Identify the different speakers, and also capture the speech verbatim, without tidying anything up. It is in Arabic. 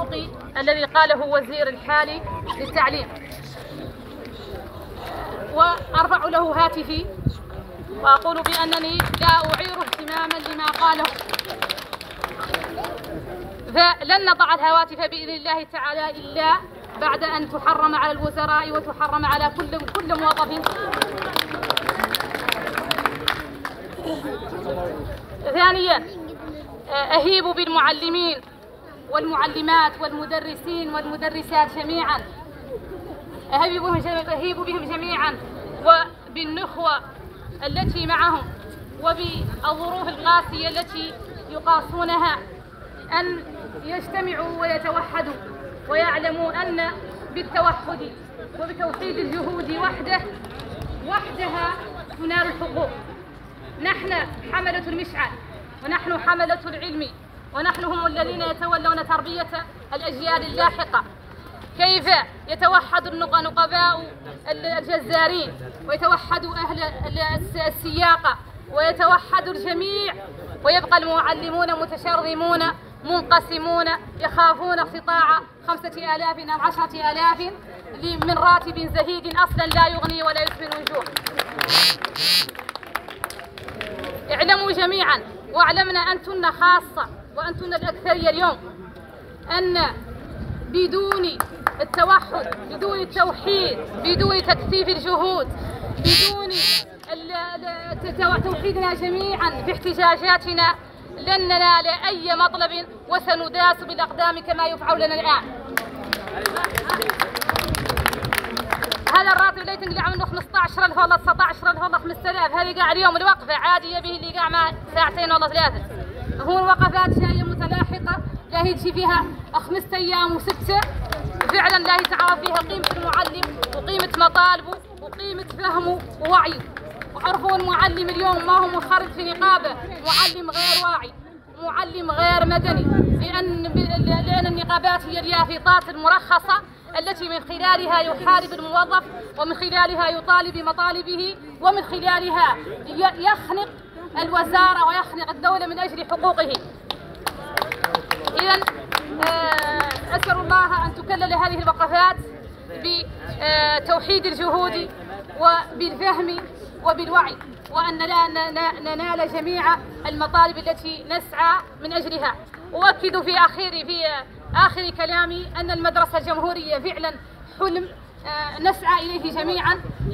Speaker 1: الحقوقي الذي قاله وزير الحالي للتعليم، وأرفع له هاتفي وأقول بأنني لا أعير اهتماما لما قاله، فلن نضع الهواتف بإذن الله تعالى إلا بعد أن تحرم على الوزراء وتحرم على كل كل موظف. ثانيا، أهيب بالمعلمين والمعلمات والمدرسين والمدرسات جميعا، أهيب بهم أهيب بهم جميعا وبالنخوة التي معهم وبالظروف القاسية التي يقاسونها أن يجتمعوا ويتوحدوا ويعلموا أن بالتوحد وبتوحيد الجهود وحده وحدها تنال الحقوق. نحن حملة المشعل ونحن حملة العلم، ونحن هم الذين يتولون تربية الأجيال اللاحقة. كيف يتوحد نقباء الجزارين ويتوحد أهل السياقة ويتوحد الجميع ويبقى المعلمون متشرذمون منقسمون يخافون اقتطاع خمسة آلاف أو عشرة آلاف من راتب زهيد أصلا لا يغني ولا يسمن وجوه. اعلموا جميعا واعلمنا أنتن خاصة وأنتن الأكثرية اليوم أن بدون التوحد، بدون التوحيد، بدون تكثيف الجهود، بدون توحيدنا جميعا في احتجاجاتنا لن ننال أي مطلب وسنداس بالأقدام كما يفعل لنا الآن. هذا الراتب اللي تنقلع منه خمسطعش ألف والله تسعطعش ألف والله خمسة آلاف، هذه قاع اليوم الوقفة عادي يبيه اللي قاع مع ساعتين والله ثلاثة. هو الوقفات جاية متلاحقة لا تجي فيها خمسة أيام وستة، فعلا لا يتعرف فيها قيمة المعلم وقيمة مطالبه وقيمة فهمه ووعيه. وعرفوا المعلم اليوم ما هو منخرط في نقابه، معلم غير واعي، معلم غير مدني، لأن لأن النقابات هي اليافطات المرخصة التي من خلالها يحارب الموظف ومن خلالها يطالب بمطالبه ومن خلالها يخنق الوزارة ويخنق الدولة من أجل حقوقه. إذن أسأل الله أن تكلل هذه الوقفات بتوحيد الجهود وبالفهم وبالوعي، وأن ننال جميع المطالب التي نسعى من أجلها. أؤكد في آخر في آخر كلامي أن المدرسة الجمهورية فعلا حلم نسعى إليه جميعا.